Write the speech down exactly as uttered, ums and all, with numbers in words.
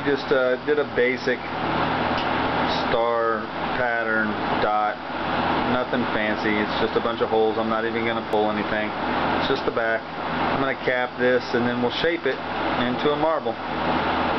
just uh, did a basic star pattern dot, nothing fancy. It's just a bunch of holes. I'm not even going to pull anything. It's just the back. I'm going to cap this and then we'll shape it into a marble.